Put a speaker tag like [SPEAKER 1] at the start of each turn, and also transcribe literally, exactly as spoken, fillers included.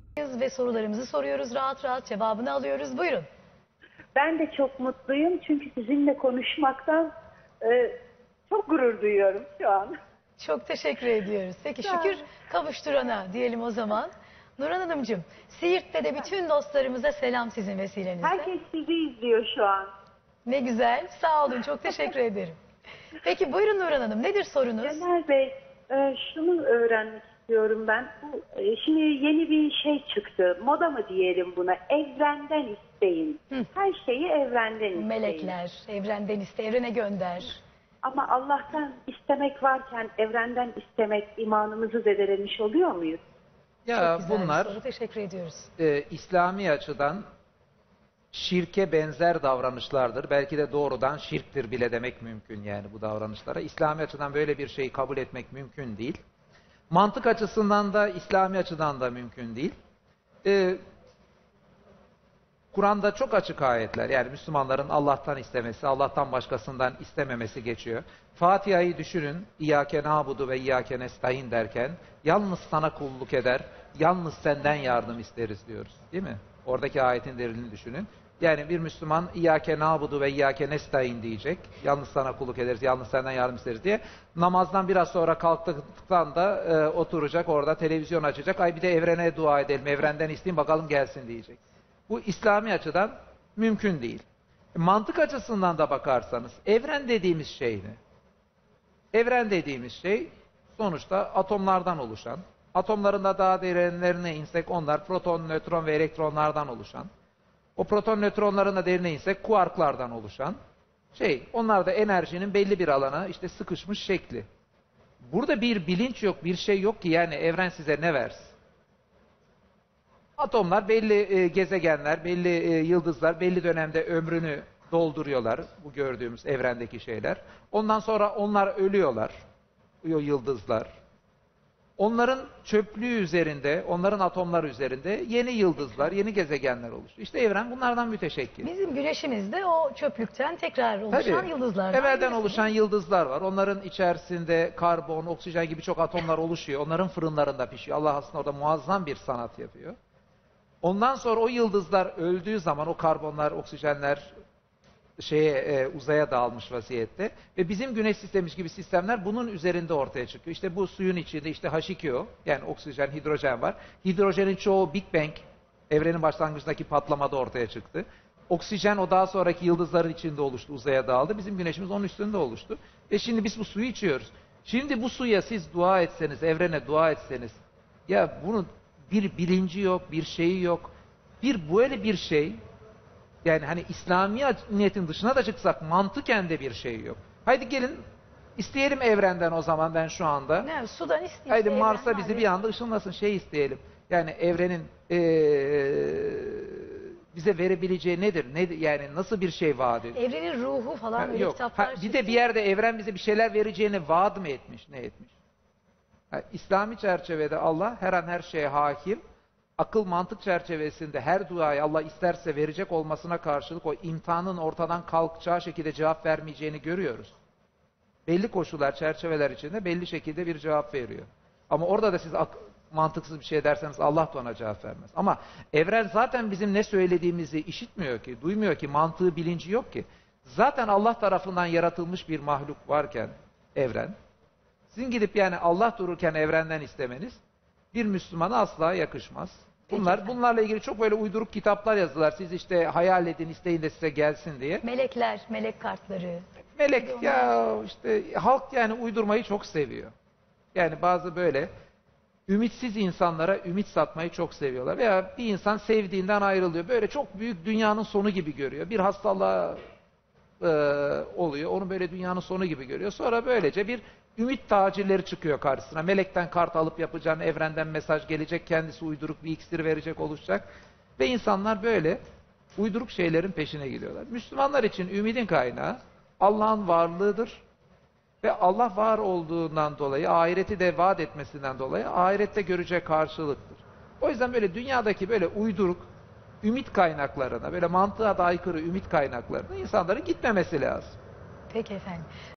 [SPEAKER 1] ve sorularımızı soruyoruz. Rahat rahat cevabını alıyoruz. Buyurun.
[SPEAKER 2] Ben de çok mutluyum çünkü sizinle konuşmaktan e, çok gurur duyuyorum şu an.
[SPEAKER 1] Çok teşekkür ediyoruz. Peki şükür kavuşturana diyelim o zaman. Nurhan Hanımcığım, Siirt'te de bütün dostlarımıza selam sizin vesilenizle.
[SPEAKER 2] Herkes sizi izliyor şu an.
[SPEAKER 1] Ne güzel. Sağ olun. Çok teşekkür ederim. Peki buyurun Nurhan Hanım. Nedir sorunuz?
[SPEAKER 2] Cemal Bey, e, şunu öğrenmek istiyorum ben. Bu, e, şimdi yeni bir şey çıktı. Moda mı diyelim buna? Evrenden isteyin.
[SPEAKER 1] Hı.
[SPEAKER 2] Her şeyi evrenden isteyin.
[SPEAKER 1] Melekler, evrenden iste, evrene gönder.
[SPEAKER 2] Ama Allah'tan istemek varken evrenden istemek imanımızı zedelemiş oluyor muyuz?
[SPEAKER 3] Ya
[SPEAKER 1] Çok güzel
[SPEAKER 3] bunlar
[SPEAKER 1] bir soru. Teşekkür ediyoruz.
[SPEAKER 3] e, İslami açıdan şirke benzer davranışlardır. Belki de doğrudan şirktir bile demek mümkün yani bu davranışlara. İslami açıdan böyle bir şeyi kabul etmek mümkün değil. Mantık açısından da İslami açıdan da mümkün değil. E, Kur'an'da çok açık ayetler, yani Müslümanların Allah'tan istemesi, Allah'tan başkasından istememesi geçiyor. Fatiha'yı düşünün, İyyâke nâbudu ve İyyâke nestaîn derken, yalnız sana kulluk eder, yalnız senden yardım isteriz diyoruz. Değil mi? Oradaki ayetin derinliğini düşünün. Yani bir Müslüman İyyâke nâbudu ve İyyâke nestaîn diyecek, yalnız sana kulluk ederiz, yalnız senden yardım isteriz diye. Namazdan biraz sonra kalktıktan da e, oturacak, orada televizyon açacak, ay bir de evrene dua edelim, evrenden isteyeyim bakalım gelsin diyecek. Bu İslami açıdan mümkün değil. Mantık açısından da bakarsanız evren dediğimiz şey ne? Evren dediğimiz şey sonuçta atomlardan oluşan, atomların da daha derinlerine insek onlar proton, nötron ve elektronlardan oluşan, o proton nötronların da derine insek kuarklardan oluşan şey. Onlar da enerjinin belli bir alana işte sıkışmış şekli. Burada bir bilinç yok, bir şey yok ki yani evren size ne versin? Atomlar belli e, gezegenler, belli e, yıldızlar belli dönemde ömrünü dolduruyorlar. Bu gördüğümüz evrendeki şeyler. Ondan sonra onlar ölüyorlar. O yıldızlar. Onların çöplüğü üzerinde, onların atomları üzerinde yeni yıldızlar, yeni gezegenler oluşuyor. İşte evren bunlardan müteşekkil.
[SPEAKER 1] Bizim güneşimiz de o çöplükten tekrar oluşan
[SPEAKER 3] Tabii,
[SPEAKER 1] yıldızlardan.
[SPEAKER 3] evvelden
[SPEAKER 1] birisi.
[SPEAKER 3] oluşan yıldızlar var. Onların içerisinde karbon, oksijen gibi çok atomlar oluşuyor. Onların fırınlarında pişiyor. Allah aslında orada muazzam bir sanat yapıyor. Ondan sonra o yıldızlar öldüğü zaman o karbonlar, oksijenler şeye e, uzaya dağılmış vaziyette ve bizim güneş sistemimiz gibi sistemler bunun üzerinde ortaya çıkıyor. İşte bu suyun içinde işte H iki O yani oksijen, hidrojen var. Hidrojenin çoğu Big Bang evrenin başlangıcındaki patlamada ortaya çıktı. Oksijen o daha sonraki yıldızların içinde oluştu, uzaya dağıldı. Bizim güneşimiz onun üstünde oluştu. Ve şimdi biz bu suyu içiyoruz. Şimdi bu suya siz dua etseniz, evrene dua etseniz ya bunun bir bilinci yok, bir şeyi yok. Bir böyle bir şey, yani hani İslamiyet'in dışına da çıksak mantıken de bir şey yok. Haydi gelin isteyelim evrenden o zaman ben şu anda.
[SPEAKER 1] Ne, sudan isteyip
[SPEAKER 3] Haydi
[SPEAKER 1] evren
[SPEAKER 3] Mars'a bizi
[SPEAKER 1] var.
[SPEAKER 3] bir anda ışınlasın, şey isteyelim. Yani evrenin ee, bize verebileceği nedir? nedir? Yani nasıl bir şey vaat ediyor?
[SPEAKER 1] Evrenin ruhu falan
[SPEAKER 3] Ha,
[SPEAKER 1] öyle
[SPEAKER 3] yok.
[SPEAKER 1] kitaplar
[SPEAKER 3] Ha, bir
[SPEAKER 1] çıktı.
[SPEAKER 3] de bir yerde evren bize bir şeyler vereceğini vaat mı etmiş? Ne etmiş? Ha, İslami çerçevede Allah her an her şeye hakim. Akıl mantık çerçevesinde her duayı Allah isterse verecek olmasına karşılık o imtihanın ortadan kalkacağı şekilde cevap vermeyeceğini görüyoruz. Belli koşullar, çerçeveler içinde belli şekilde bir cevap veriyor. Ama orada da siz mantıksız bir şey derseniz Allah da ona cevap vermez. Ama evren zaten bizim ne söylediğimizi işitmiyor ki, duymuyor ki, mantığı, bilinci yok ki. Zaten Allah tarafından yaratılmış bir mahluk varken evren, sizin gidip yani Allah dururken evrenden istemeniz bir Müslümana asla yakışmaz. Bunlar bunlarla ilgili çok böyle uyduruk kitaplar yazdılar. Siz işte hayal edin, isteyin de size gelsin diye.
[SPEAKER 1] Melekler, melek kartları.
[SPEAKER 3] Melek ya işte halk yani uydurmayı çok seviyor. Yani bazı böyle ümitsiz insanlara ümit satmayı çok seviyorlar. Veya bir insan sevdiğinden ayrılıyor. Böyle çok büyük dünyanın sonu gibi görüyor. Bir hastalığa e, oluyor. Onu böyle dünyanın sonu gibi görüyor. Sonra böylece bir ümit tacirleri çıkıyor karşısına. Melekten kart alıp yapacağını, evrenden mesaj gelecek, kendisi uyduruk bir iksir verecek, oluşacak. Ve insanlar böyle uyduruk şeylerin peşine gidiyorlar. Müslümanlar için ümidin kaynağı Allah'ın varlığıdır. Ve Allah var olduğundan dolayı, ahireti de vaat etmesinden dolayı ahirette görecek karşılıktır. O yüzden böyle dünyadaki böyle uyduruk ümit kaynaklarına, böyle mantığa da aykırı ümit kaynaklarına insanların gitmemesi lazım.
[SPEAKER 1] Peki efendim.